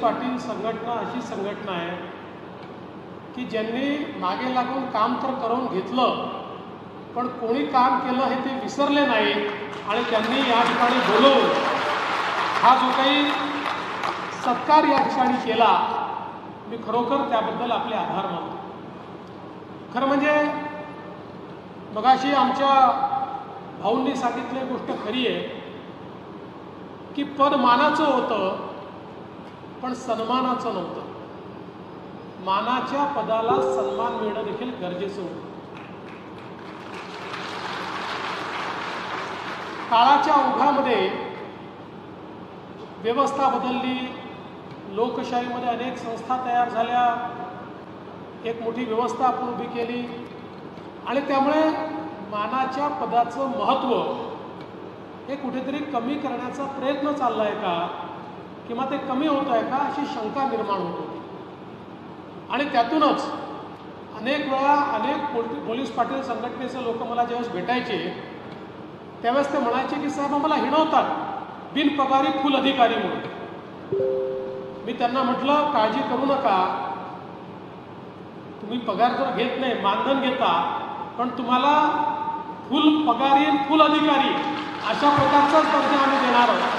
पाटील संघटना अशी संघटना आहे की ज्यांनी मागे लागून काम तर करून घेतलं, पण कोणी काम केलं हे ते विसरले नाही आणि त्यांनी या ठिकाणी बोलवून हा जो काही सत्कार या ठिकाणी केला, मी खरोखर त्याबद्दल आपले आभार मानतो. खरं म्हणजे मगाशी आमच्या भाऊंनी सांगितली गोष्ट खरी आहे की पद मानाचं होतं पण सन्मानाचं नव्हतं. मानाच्या पदाला सन्मान मिळणं देखील गरजेचं होतं. काळाच्या ओघामध्ये व्यवस्था बदलली, लोकशाहीमध्ये अनेक संस्था तयार झाल्या, एक मोठी व्यवस्था आपण उभी केली आणि त्यामुळे मानाच्या पदाचं महत्त्व हे कुठेतरी कमी करण्याचा प्रयत्न चालला आहे का किंवा ते कमी होत आहे का अशी शंका निर्माण होत होती. आणि त्यातूनच अनेक वेळा अनेक पोलीस पाटील संघटनेचे लोक मला ज्यावेळेस भेटायचे त्यावेळेस ते म्हणायचे की साहेब आम्हाला हिणवतात बिनपगारी फुल अधिकारी म्हणून. मी त्यांना म्हटलं काळजी करू नका, तुम्ही पगार जर घेत नाही, मानधन घेता, पण तुम्हाला फुल पगारी फुल अधिकारी अशा प्रकारचाच दर्जा आम्ही देणार आहोत.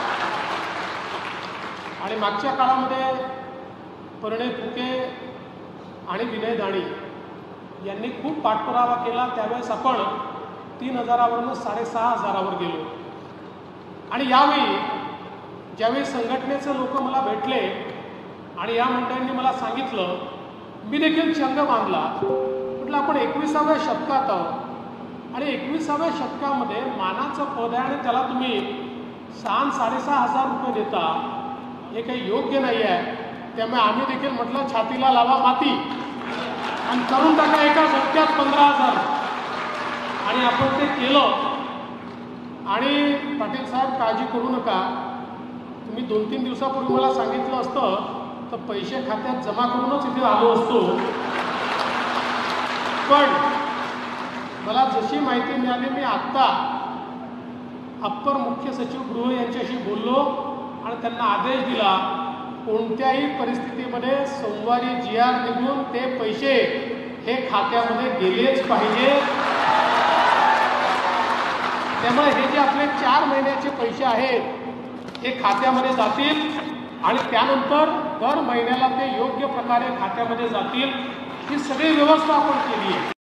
आणि मागच्या काळामध्ये परिणय फुके आणि विनय दाणी यांनी खूप पाठपुरावा केला. त्यावेळेस आपण 3,000वरून 6,500वर गेलो. आणि यावेळी ज्यावेळी संघटनेचे लोक मला भेटले आणि या मंडळींनी मला सांगितलं, मी देखील चंग बांधला. म्हटलं आपण 21व्या शतकात आहोत आणि 21व्या शतकामध्ये मानाचं पद आहे आणि त्याला तुम्ही 6,500 रुपये देता, हे काही योग्य नाही आहे. त्यामुळे आम्ही देखील म्हटलं छातीला लावा माती आणि करून टाका एका झटक्यात 15,000. आणि आपण ते केलं. आणि पाटील साहेब काळजी करू नका, तुम्ही 2-3 दिवसापूर्वी मला सांगितलं असतं तर पैसे खात्यात जमा करूनच इथे आलो असतो. पण मला जशी माहिती मिळाली, मी आत्ता अप्पर मुख्य सचिव गृह यांच्याशी बोललो आणि त्यांना आदेश दिला कोणत्याही परिस्थितीमध्ये सोमवारी GR निघून ते पैसे हे खात्यामध्ये गेलेच पाहिजे. त्यामुळे हे जे आपले 4 महिन्याचे पैसे आहेत हे खात्यामध्ये जातील आणि त्यानंतर दर महिन्याला ते योग्य प्रकारे खात्यामध्ये जातील. ही सगळी व्यवस्था आपण केली आहे.